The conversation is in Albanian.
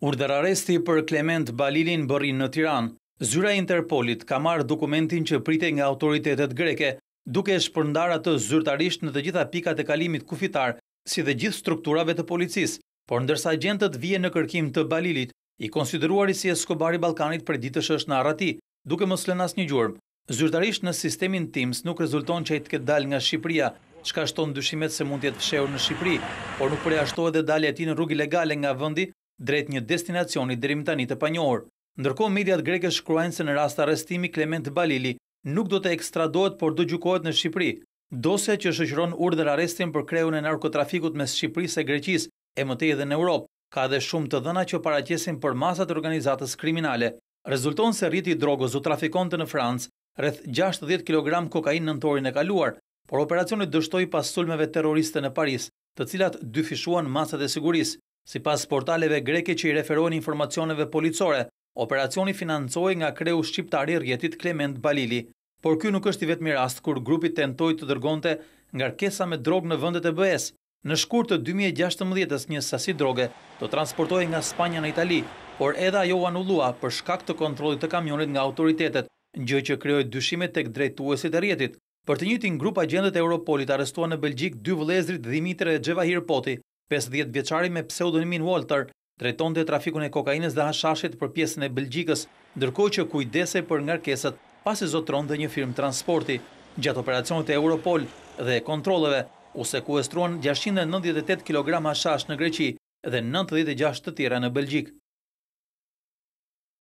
Urdhër arresti për Klement Balilin Borrin në Tiranë. Zyra e Interpolit ka marrë dokumentin që pritej nga autoritetet greke, duke e shpërndar atë zyrtarisht në të gjitha pikat e kalimit kufitar, si dhe gjithë strukturave të policisë, por ndërsa agentët vijnë në kërkim të Balilit, i konsideruari si Escobari Ballkanit për ditësh është në arrati, duke mos lënë asnjë gjurmë. Zyrtarisht në sistemin Teams nuk rezulton që ai të ketë dalë nga Shqipëria, çka shton dyshimet se mund të jetë fshehur në Shqipëri, por nuk përjashtohet edhe dalja e tij në rrugë ilegale nga vendi drejt një destinacioni deri më tani të panjohur. Ndërkohë mediat greke shkruajnë se në rast arrestimi Klement Balili nuk do të ekstradohet, por do gjykohet në Shqipëri. Dosja që shoqëron urdhër arrestin për kreun e narkotrafikut mes Shqipërisë e Greqisë e mëtej edhe në Europë, ka edhe shumë të dhëna që paraqesin për masat e organizatës kriminale. Rezulton se rriti i drogës u trafikonte në Francë rreth 60 kg kokainë nëntorin e kaluar, por operacioni dështoi pas sulmeve terroriste në Paris, të cilat dyfishuan masat e sigurisë. Sipas portaleve greke që i referohen informacioneve policore, operacioni financohej nga kreu shqiptar i rrjetit Klement Balili. Por ky nuk është i vetmi rast kur grupi tentoi të dërgonte ngarkesa me drogë në vendet e BE-s. Në shkurt të 2016-s një sasi droge do transportohej nga Spanja në Itali, por edhe ajo u anullua për shkak të kontrollit të kamionit nga autoritetet, gjë që krijoi dyshime tek drejtuesit e rrjetit. Për të njëjtin grup, agentët e Europolit arrestuan në Belgjik dy vëllezrit Dimitër dhe Xhevahir Poti, 50 vjeçari me pseudonimin Walter, drejtonte trafikun e kokainës dhe hashashit për pjesën e Belgjikës, ndërkohë që kujdesej për ngarkesat pasi zotronte një firmë transporti. Gjatë operacionit e Europol dhe kontrolleve, u sekuestruan 698 kg hashash në Greqi dhe 96 të tjera në Belgjik.